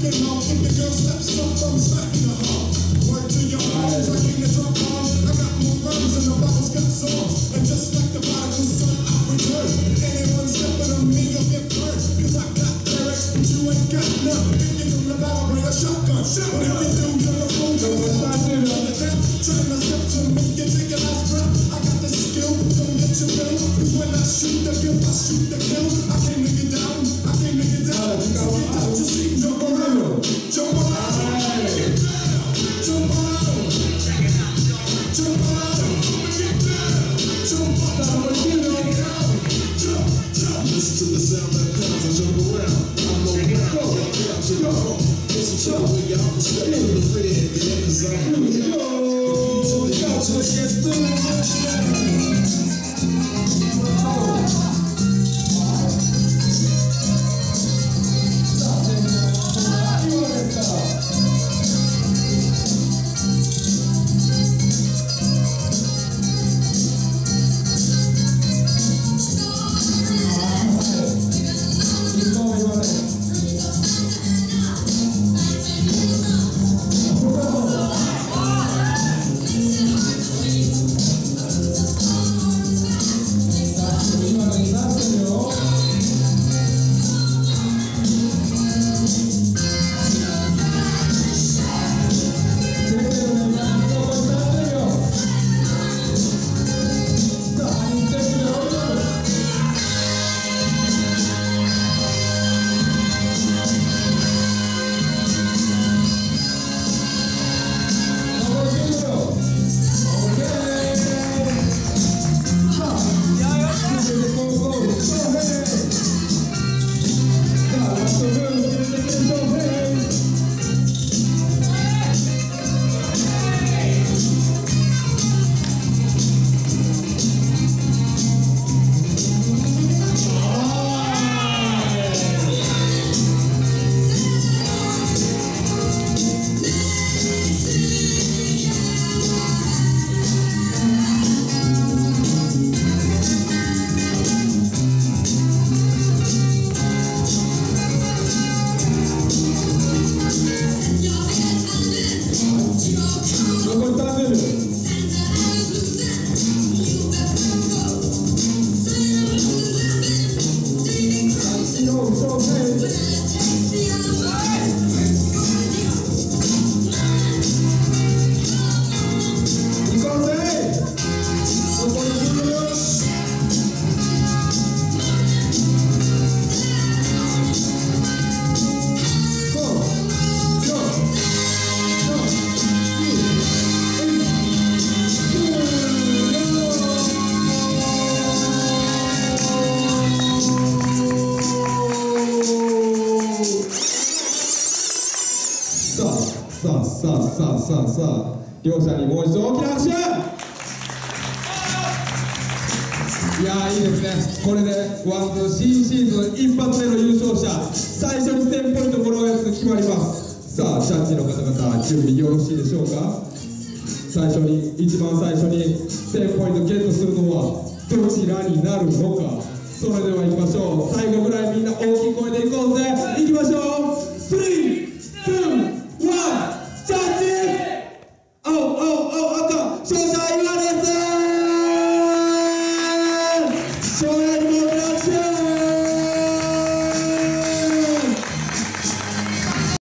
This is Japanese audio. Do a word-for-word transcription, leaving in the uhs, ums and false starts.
さあさあさあさあ両者にもう一度大きな拍手。いやーいいですね。これでワンズ新シーズン一発目の優勝者最初にせんポイントもらうやつ決まります。さあジャッジの方々準備よろしいでしょうか。最初に一番最初にせんポイントゲットするのはどちらになるのか。それでは行きましょう。最後ぐらいみんな大きい声でいこうぜ。行きましょう。